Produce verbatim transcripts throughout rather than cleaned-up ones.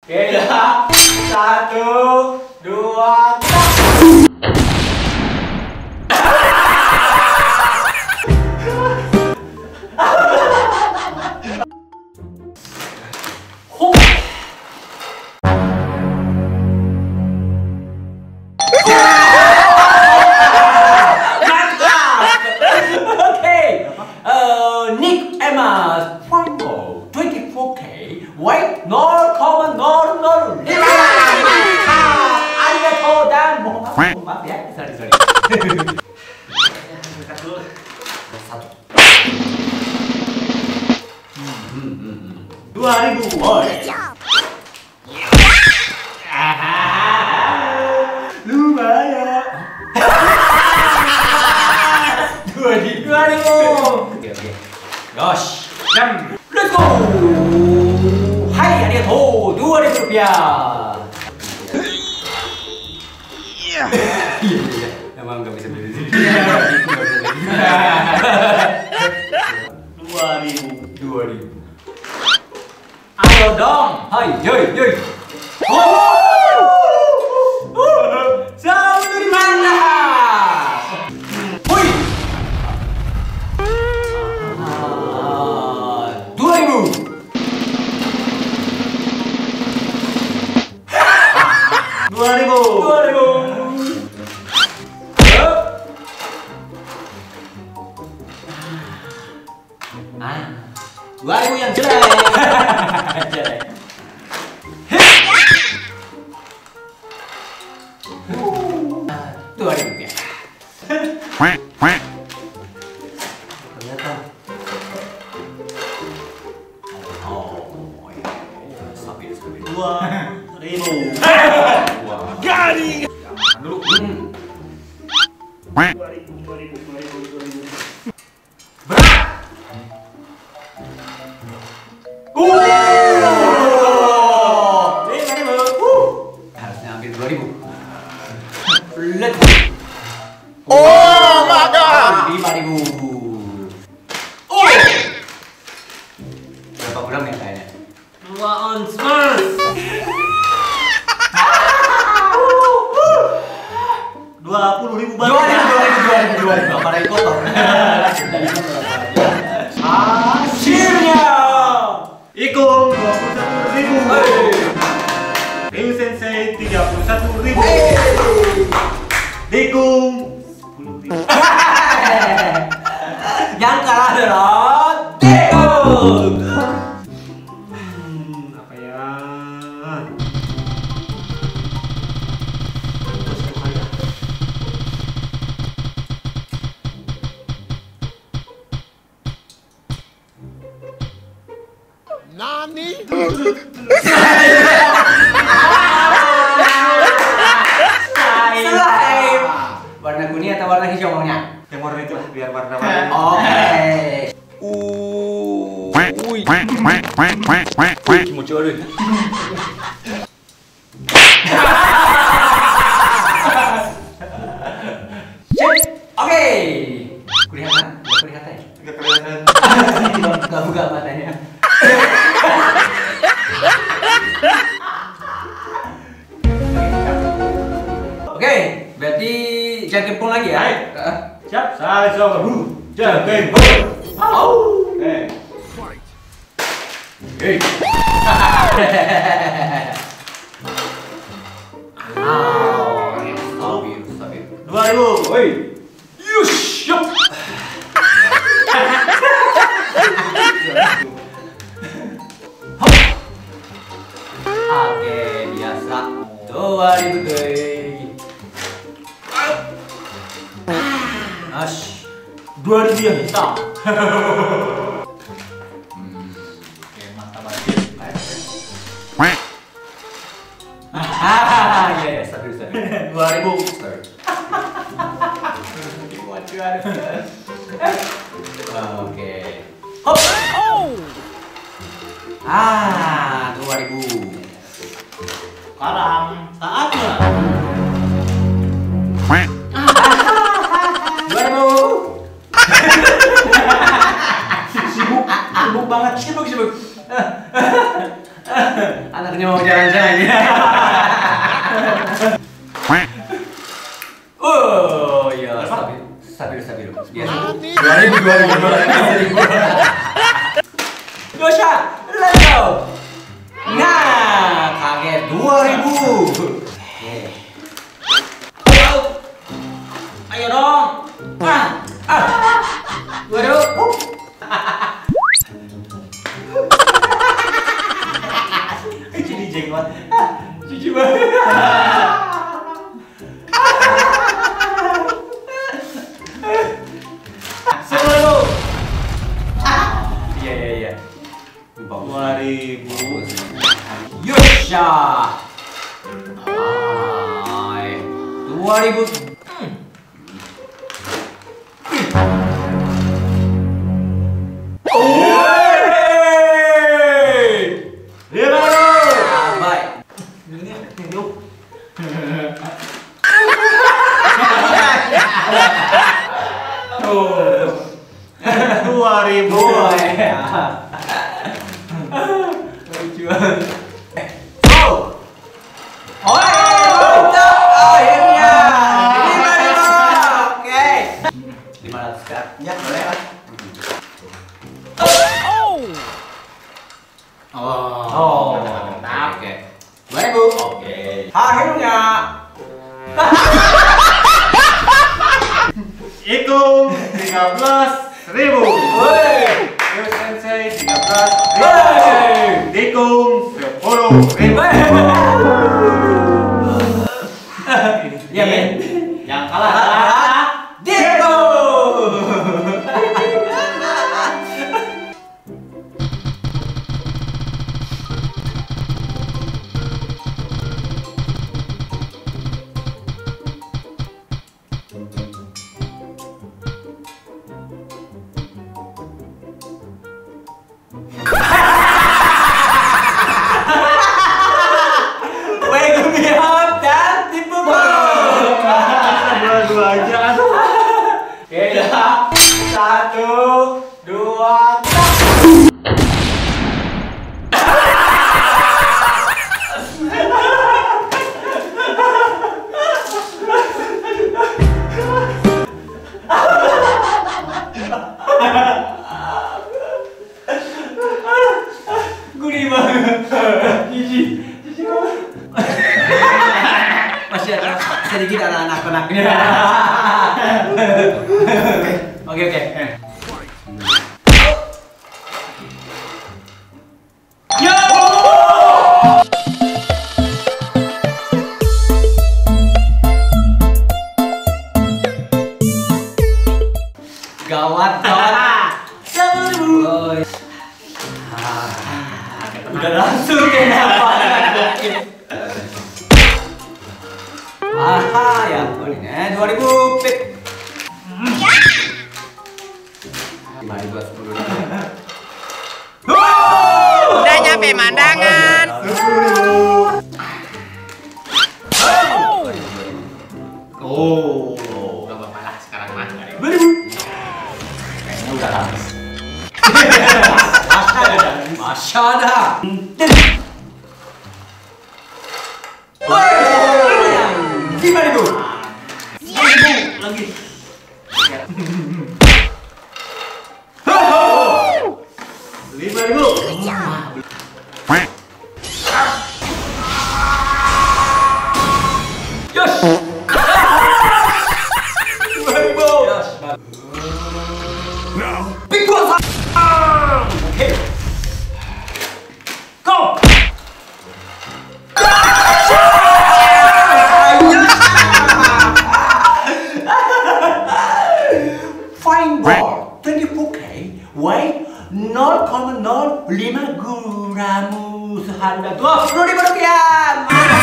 Oke, ya. Satu, dua, tiga. Wait, nol koma nol nol lima. Arigatou dan mohon maaf, mohon maaf ya, sorry sorry. Satu. Dua ribu. Lumayan. Dua ribu. Dua ribu. Oke oke. Yosh. Jam. Let's go. Hai, arigatou, dua ribu rupiah. Iya, iya, emang nggak bisa beli sini. Dua ribu, dua ribu. Ayo dong, hai, yoi, yoi. Oh, sama dari mana? Hui, dua ribu. Dua ribu, dua ribu. Ah, dua ribu yang jelek. Jelek. Dua ribu ya. Ternyata. Oh, stabil, stabil. Dua ribu. Garing. Dulu. Dua ribu, dua ribu, dua ribu, dua ribu. Berat. Uh. Lima ribu. Uh. Harusnya ambil dua ribu. Let's go. Oh my god. Lima ribu. Oh. Berapa gram ya kayaknya? Dua ons mas. Dua puluh ribu baru. Dua ribu, dua ribu, dua ribu, dua ribu. Apa dari kotor? Akhirnya, Ikung dua puluh satu ribu. Ryu Sensei tiga puluh satu ribu. Dikung sepuluh ribu. Yang kalah adalah Dikung. Hmm, apa ya? Nani? Slime. Warna kuning atau warna hijau maunya? Yang warna itu biar warna-warni. Oke. Uh. Uy. Muncul dulu. Oke. Kelihatan? Nggak kelihatan ya? Nggak kelihatan. Nggak buka matanya. Oke, berarti jangkepung lagi ya? Siap, saya coba bu, jangkepung. Oke. Oke. Stabil, stabil. Dua ribu, woi. Yush, yup. Oke, biasa. Dua ribu deh. Ash, dua ribu yang hitam. Hmm, oke, mantap banget. Ah, ya, stabil, stabil. Dua ribu. Oke. Hop. Ah, dua ribu. Sekarang saatnya. Dua ribu. Sibuk, sibuk banget, sibuk, sibuk. Anaknya mau jalan-jalan. ini. Oh iya, stabil, stabil, stabil. Biasa. Dua ribu, dua ribu, dua ribu. Yosha, let's go. Nah, kaget dua ribu. Ayo, ayo dong. Ah, ah. Dua ribu. Jadi jenggot. Cuci banget. Sepuluh. Iya iya iya. Dua ribu. Yosha. Hai. Dua ribu. Dua ribu. Oh, oh, akhirnya lima ribu. Oke, lima ratus kan? Ya boleh lah. Oh, oh, mantap. Oke, dua ribu. Oke, akhirnya. Hitung tiga belas ribu. Woi, Yo Sensei tiga belas ribu. Hitung sepuluh ribu. Ya men, Yang kalah adalah Deko. dua-dua aja. Oke, satu, dua, tiga. Gurih banget. Jijik, jijik banget. Masih ada sedikit anak-anak konaknya. Oke, oke. Yo! Gawat, gawat. Sepuluh. Udah langsung kenapa? Aha, ya boleh nih. Dua ribu pip. Lima ribu sepuluh ribu. Udah nyampe mandangan. Oh, Gak apa-apa lah sekarang mah. Dua ribu. Kayaknya udah habis. Masya Allah. Lima ribu. lagi. Lima ribu. Yes. Dua ribu. Big boss. Oke. Go. Fine ball, twenty-four K, weight nol koma nol lima gram, seharga dua puluh ribu rupiah.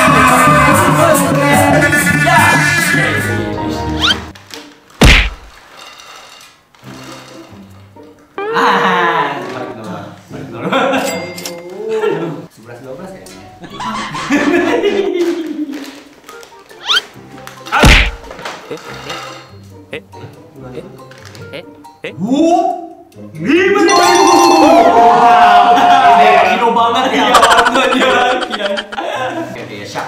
Ah, balik nol, balik nol. Sebelas dua belas kayaknya. Wuh, lima ribu. Ini kilo banget ya, warnanya. 别笑。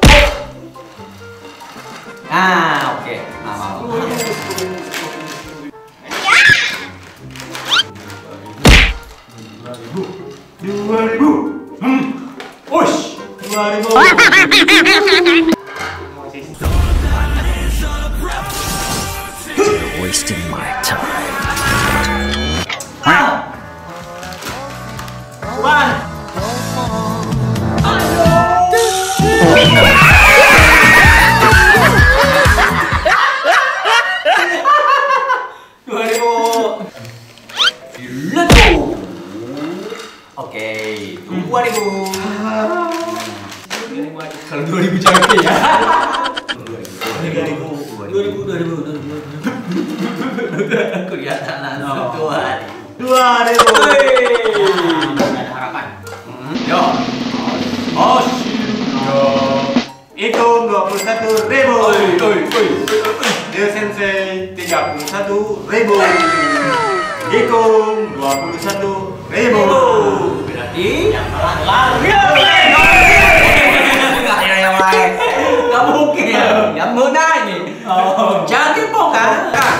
啊 ，OK， 好好好。dua ribu, hmm, push, dua ribu. Wasting my time. One. dua ribu. Let's go. Oke, dua ribu. Kalau dua ribu capek ya. dua ribu, dua ribu, dua ribu, dua ribu. Kelihatan langsung dua ribu. Dua ribu. Ada harapan. Yo. Oh, Hitung dua puluh satu ribu. oi, oi, oi. Leo Sensei tiga puluh satu ribu. Hitung dua puluh satu ribu. Berarti yang kalah adalah yang lain. Gak mungkin. Yang menang ini. Jangan tipu kan?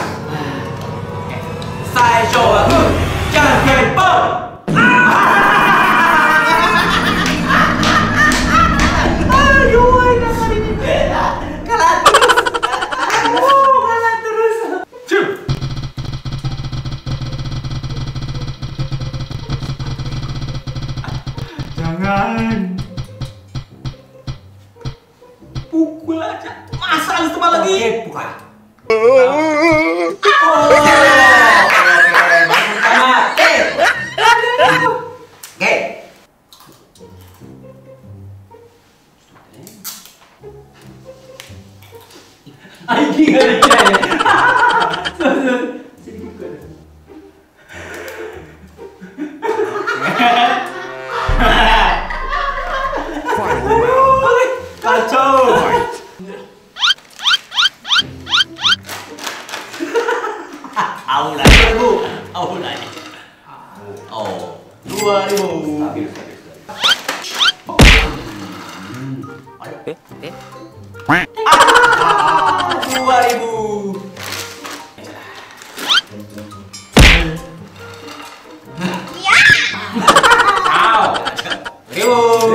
Saya coba tuh. Jangan tipu. Aduh, nama ini beda. Kalah terus. Aduh, kalah terus. Cuk. Jangan. Pukul aja. Masa harus terbang lagi? Oke, bukan. Oh. Pertama. Eh. Oke. Aiki nggak ada ya. Sedikit gue. Kacau. Aula ribu, aula. Oh, dua ribu. Stabil, stabil, stabil. Ayo. Eh, eh. Dua ribu. Wow. Ribu.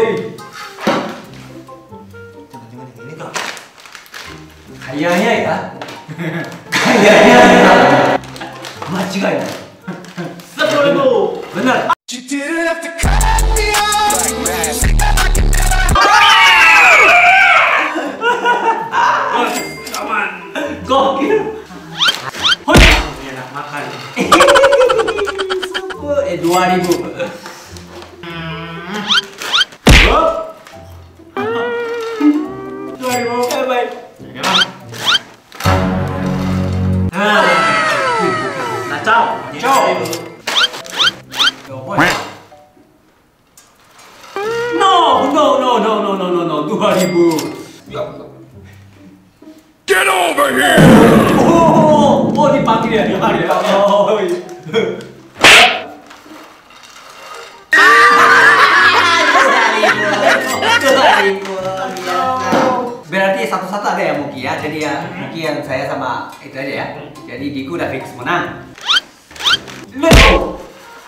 Kayaknya ya. Kayaknya. Macigai. Sepuluh ribu. Benar. Gokil. Hoi. Enak makan. Eh dua ribu. Dua ribu. Baik. Kacau. Kacau. No, no, no, no, no, no, no, no. Dua ribu. Get over here! Oh, oh dipanggil ya, dipanggil. Oh, iya. Berarti satu-satu ada ya Muki ya. Jadi ya Muki yang saya sama itu aja ya. Jadi Diku udah fix menang. Let's go.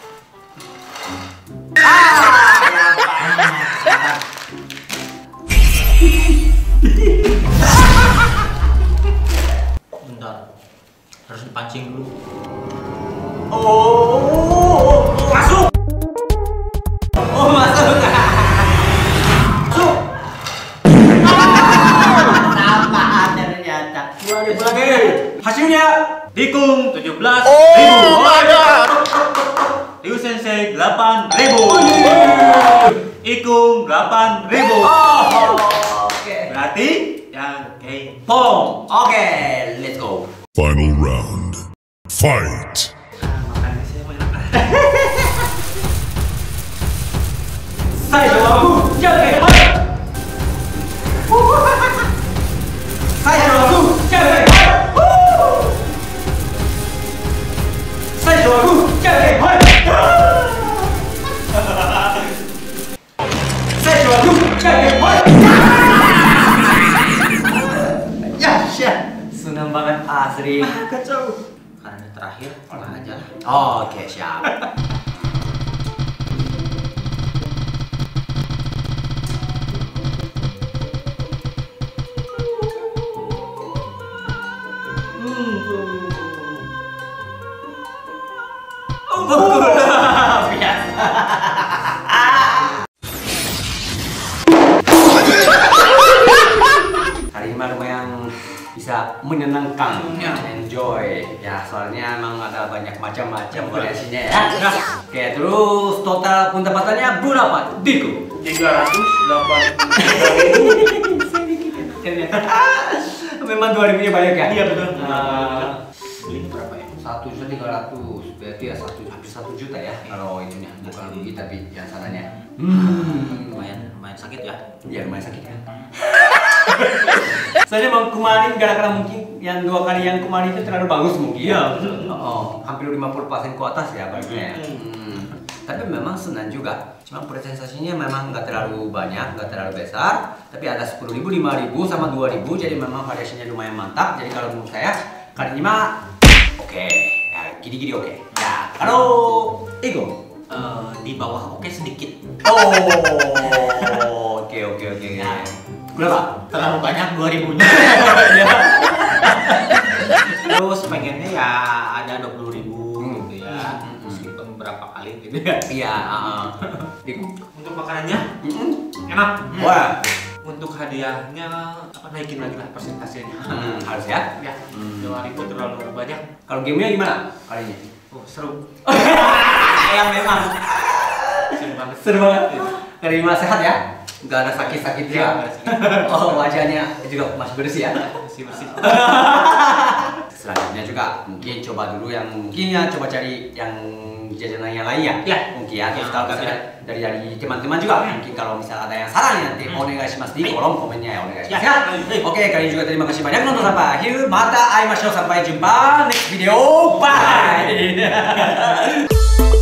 Bentar, harus dipancing dulu. Oh, masuk. Oh, masuk. Masuk. Sama ada ternyata. Dua ribu lagi. Hasilnya Dikung tujuh belas Oh ribu. my god! Liu Sensei delapan ribu. Ikung delapan ribu. Oh, oke. Berarti yang Kei Pong. Oke, let's go. Final round. Fight! makannya siapa yang makan? Saya jawabku, jangan hai. Saya jawabku, jangan hai. Saya jawabku, jangan hai. Saya jawabku, jangan hai. sering. Kacau. Karena ini terakhir, tengah aja lah. Oke, siap. Hari ini mah lumayan bisa menyenangkan, enjoy ya, soalnya emang ada banyak macam-macam variasinya ya. Oke, terus total pendapatannya berapa, Diko? tiga ratus delapan Memang dua ribunya banyak ya? Iya betul. Nah, Ini berapa ya? satu juta tiga ratus, berarti ya satu hampir satu juta ya kalau itunya, bukan rugi tapi yang sananya. Hmm, Lumayan, lumayan sakit ya. ya lumayan sakit ya. Soalnya emang kemarin gara-gara mungkin yang dua kali yang kemarin itu terlalu bagus mungkin. Iya, betul. Oh, hampir lima puluh persen ke atas ya baiknya. Hmm. Tapi memang senang juga. Cuma presentasinya memang nggak terlalu banyak, nggak terlalu besar. Tapi ada sepuluh ribu, lima ribu, sama dua ribu. Jadi memang variasinya lumayan mantap. Jadi kalau menurut saya kali ini mah oke, ya, gini-gini oke. Ya, kalau Ego Eh, di bawah oke sedikit. oh, oke oke oke. Ya. Berapa? Terlalu banyak dua ribunya. Terus pengennya ya ada dua puluh ribu Hmm. gitu ya. Meskipun berapa kali gitu ya. Iya, uh, Ego. Untuk makanannya Mm-mm. enak. Wah, Untuk hadiahnya apa naikin lagi lah persentasenya. hmm, harus ya. Ya, Hmm. dua ribu terlalu banyak. Kalau gamenya gimana kali ini? Oh, seru. Yang memang Seru banget. seru banget. Kali ini mah sehat ya? Nggak ada sakit-sakit Iya, ya? nggak ada sakit. Oh, wajahnya juga masih bersih ya? Bersih-bersih. Selanjutnya juga mungkin coba dulu yang mungkin ya coba cari yang jajanan yang lain ya. Ya. Mungkin ya. Terus Ya, kalau bisa. misalnya dari dari teman-teman juga mungkin kalau misalnya ada yang salah nanti onegaishimasu di kolom komennya ya onegaishimasu ya. Oke, kalian juga terima kasih banyak nonton sampai akhir. Mata aimashou, sampai jumpa next video. Bye.